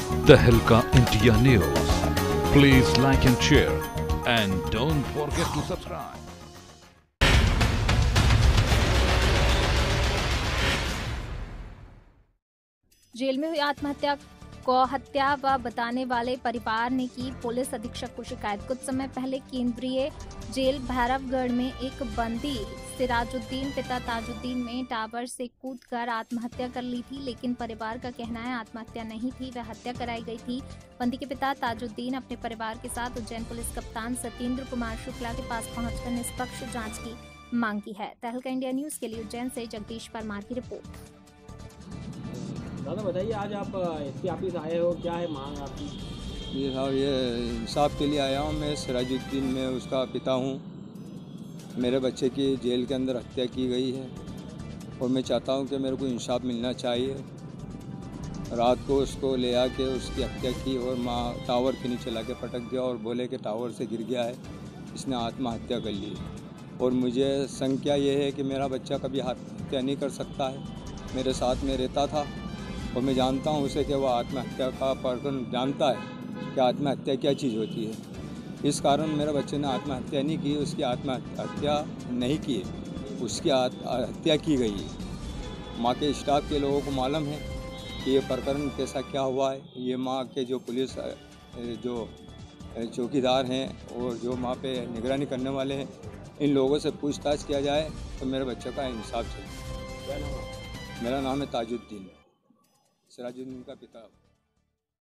तहलका India news. Please like and share and don't forget to subscribe. जेल में हुई आत्महत्या को हत्या व बताने वाले परिवार ने की पुलिस अधीक्षक को शिकायत। कुछ समय पहले केंद्रीय जेल भैरवगढ़ में एक बंदी सिराजुद्दीन पिता ताजुद्दीन में टावर से कूदकर आत्महत्या कर ली थी, लेकिन परिवार का कहना है आत्महत्या नहीं थी, वह हत्या कराई गई थी। बंदी के पिता ताजुद्दीन अपने परिवार के साथ उज्जैन पुलिस कप्तान सत्येंद्र कुमार शुक्ला के पास पहुंचकर निष्पक्ष जांच की मांग की है। तहलका इंडिया न्यूज के लिए उज्जैन से जगदीश परमार की रिपोर्ट। दादा बताइए, आज आप एसपी ऑफिस आए हो, क्या है मांग आपकी? जी साहब, ये इंसाफ के लिए आया हूँ। मैं सिराजुद्दीन में उसका पिता हूँ। मेरे बच्चे की जेल के अंदर हत्या की गई है और मैं चाहता हूँ कि मेरे को इंसाफ मिलना चाहिए। रात को उसको ले आके उसकी हत्या की और माँ टावर के नीचे ला के पटक गया और बोले कि टावर से गिर गया है, इसने आत्महत्या कर ली। और मुझे शंका ये है कि मेरा बच्चा कभी आत्महत्या नहीं कर सकता है। मेरे साथ में रहता था और मैं जानता हूँ उसे कि वह आत्महत्या का प्रकरण जानता है कि आत्महत्या क्या चीज़ होती है। इस कारण मेरे बच्चे ने आत्महत्या नहीं की, उसकी आत्महत्या नहीं की, उसकी हत्या की गई है। माँ के स्टाफ के लोगों को मालूम है कि ये प्रकरण कैसा क्या हुआ है। ये माँ के जो पुलिस जो चौकीदार हैं और जो माँ पे निगरानी करने वाले हैं, इन लोगों से पूछताछ किया जाए तो मेरे बच्चे का इंसाफ चाहिए। क्या नाम है? मेरा नाम है ताजुद्दीन, सिराजुद्दीन का पिता।